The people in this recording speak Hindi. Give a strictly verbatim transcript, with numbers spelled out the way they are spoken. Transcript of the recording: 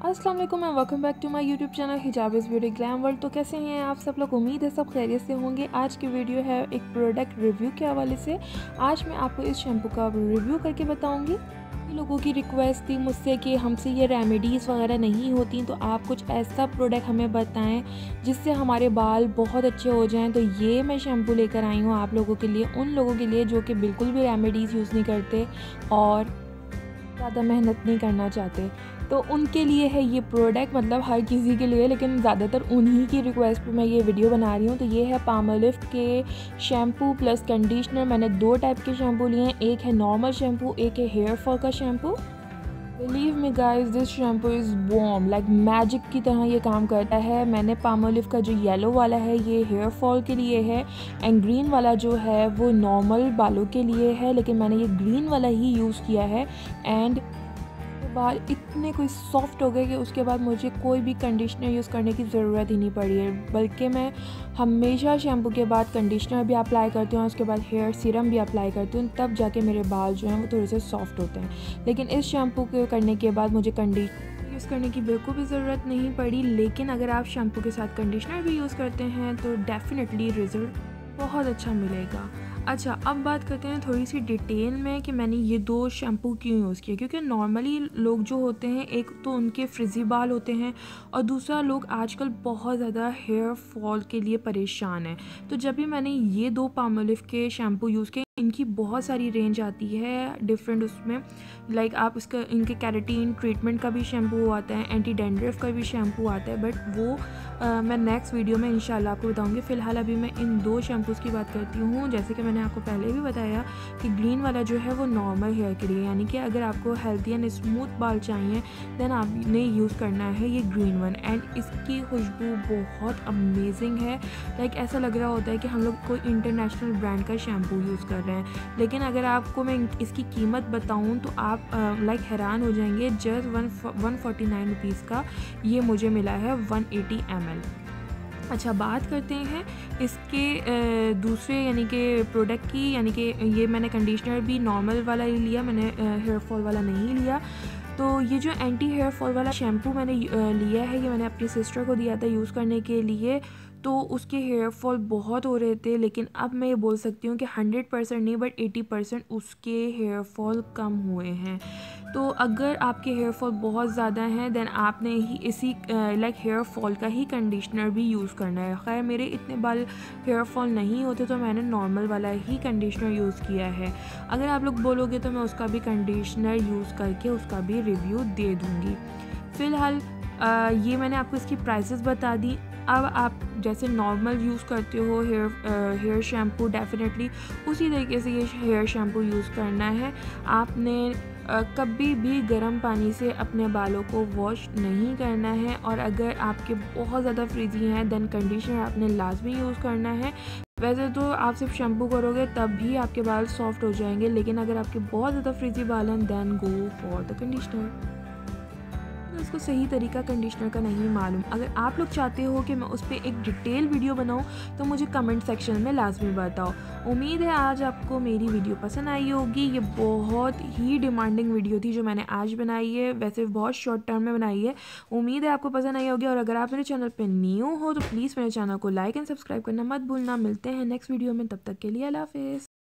अस्सलाम वालेकुम and welcome back to my YouTube channel Hijabiz beauty glam world. तो कैसे हैं आप सब लोग? उम्मीद है सब खैरियत से होंगे। आज की वीडियो है एक प्रोडक्ट रिव्यू के हवाले से। आज मैं आपको इस शैम्पू का रिव्यू करके बताऊंगी। लोगों की रिक्वेस्ट थी मुझसे कि हमसे ये रेमेडीज़ वगैरह नहीं होती, तो आप कुछ ऐसा प्रोडक्ट हमें बताएं जिससे हमारे बाल बहुत अच्छे हो जाएं। तो ये मैं शैम्पू लेकर आई हूँ आप लोगों के लिए, उन लोगों के लिए जो कि बिल्कुल भी रेमेडीज़ यूज़ नहीं करते और ज़्यादा मेहनत नहीं करना चाहते। तो उनके लिए है ये प्रोडक्ट, मतलब हर किसी के लिए, लेकिन ज़्यादातर उन्हीं की रिक्वेस्ट पे मैं ये वीडियो बना रही हूँ। तो ये है पामोलिव के शैम्पू प्लस कंडीशनर। मैंने दो टाइप के शैम्पू लिए हैं, एक है नॉर्मल शैम्पू, एक है हेयर फॉल का shampoo. Believe me guys, this shampoo is bomb, like magic की तरह ये काम करता है। मैंने पामोलिव का जो येलो वाला है ये हेयर फॉल के लिए है, एंड ग्रीन वाला जो है वो नॉर्मल बालों के लिए है, लेकिन मैंने ये ग्रीन वाला ही यूज़ किया है। एंड बाल इतने कोई सॉफ्ट हो गए कि उसके बाद मुझे कोई भी कंडीशनर यूज़ करने की ज़रूरत ही नहीं पड़ी है। बल्कि मैं हमेशा शैम्पू के बाद कंडीशनर भी अप्लाई करती हूँ, उसके बाद हेयर सीरम भी अप्लाई करती हूँ, तब जाके मेरे बाल जो हैं वो थोड़े से सॉफ्ट होते हैं। लेकिन इस शैम्पू के करने के बाद मुझे कंडीशनर यूज़ करने की बिल्कुल भी ज़रूरत नहीं पड़ी। लेकिन अगर आप शैम्पू के साथ कंडीशनर भी यूज़ करते हैं तो डेफिनेटली रिज़ल्ट बहुत अच्छा मिलेगा। अच्छा, अब बात करते हैं थोड़ी सी डिटेल में कि मैंने ये दो शैम्पू क्यों यूज़ किए। क्योंकि नॉर्मली लोग जो होते हैं, एक तो उनके फ्रिजी बाल होते हैं और दूसरा लोग आजकल बहुत ज़्यादा हेयर फॉल के लिए परेशान हैं। तो जब भी मैंने ये दो पामोलिव के शैम्पू यूज़ किए, इनकी बहुत सारी रेंज आती है डिफरेंट उसमें, लाइक आप इसका इनके कैरेटीन ट्रीटमेंट का भी शैम्पू आता है, एंटी डैंड्रफ का भी शैम्पू आता है, बट वो आ, मैं नेक्स्ट वीडियो में इंशाल्लाह आपको बताऊंगी। फ़िलहाल अभी मैं इन दो शैम्पूज़ की बात करती हूँ। जैसे कि मैंने आपको पहले भी बताया कि ग्रीन वाला जो है वो नॉर्मल हेयर के लिए, यानी कि अगर आपको हेल्थी एंड स्मूथ बाल चाहिए देन आपने यूज़ करना है ये ग्रीन वन। एंड इसकी खुशबू बहुत अमेजिंग है, लाइक ऐसा लग रहा होता है कि हम लोग कोई इंटरनेशनल ब्रांड का शैम्पू यूज़ कर रहे हैं। लेकिन अगर आपको मैं इसकी कीमत बताऊं तो आप लाइक हैरान हो जाएंगे। Just one one forty nine rupees का ये मुझे मिला है वन एटी एम एल। अच्छा, बात करते हैं इसके दूसरे यानी कि प्रोडक्ट की, यानी कि ये मैंने कंडीशनर भी नॉर्मल वाला ही लिया, मैंने हेयर फॉल वाला नहीं लिया। तो ये जो एंटी हेयर फॉल वाला शैम्पू मैंने लिया है, ये मैंने अपनी सिस्टर को दिया था यूज़ करने के लिए। तो उसके हेयर फॉल बहुत हो रहे थे, लेकिन अब मैं ये बोल सकती हूँ कि हंड्रेड परसेंट नहीं बट एटी परसेंट उसके हेयर फॉल कम हुए हैं। तो अगर आपके हेयर फॉल बहुत ज़्यादा हैं देन आपने ही इसी लाइक हेयर फॉल का ही कंडीशनर भी यूज़ करना है। खैर मेरे इतने बाल हेयर फॉल नहीं होते तो मैंने नॉर्मल वाला ही कंडीशनर यूज़ किया है। अगर आप लोग बोलोगे तो मैं उसका भी कंडीशनर यूज़ करके उसका भी रिव्यू दे दूँगी। फ़िलहाल ये मैंने आपको इसकी प्राइसेस बता दी। अब आप जैसे नॉर्मल यूज़ करते हो हेयर हेयर शैम्पू, डेफिनेटली उसी तरीके से ये हेयर शैम्पू यूज़ करना है। आपने Uh, कभी भी गर्म पानी से अपने बालों को वॉश नहीं करना है, और अगर आपके बहुत ज़्यादा फ्रीजी हैं देन कंडीशनर आपने लाजमी यूज़ करना है। वैसे तो आप सिर्फ शैम्पू करोगे तब भी आपके बाल सॉफ्ट हो जाएंगे, लेकिन अगर आपके बहुत ज़्यादा फ्रीजी बाल हैं then go for the conditioner. उसको सही तरीका कंडीशनर का नहीं मालूम। अगर आप लोग चाहते हो कि मैं उस पर एक डिटेल वीडियो बनाऊं तो मुझे कमेंट सेक्शन में लाजमी बताओ। उम्मीद है आज आपको मेरी वीडियो पसंद आई होगी। ये बहुत ही डिमांडिंग वीडियो थी जो मैंने आज बनाई है, वैसे बहुत शॉर्ट टर्म में बनाई है। उम्मीद है आपको पसंद आई होगी, और अगर आप मेरे चैनल पर न्यू हो तो प्लीज़ मेरे चैनल को लाइक एंड सब्सक्राइब करना मत भूलना। मिलते हैं नेक्स्ट वीडियो में, तब तक के लिए अल्लाह हाफिज़।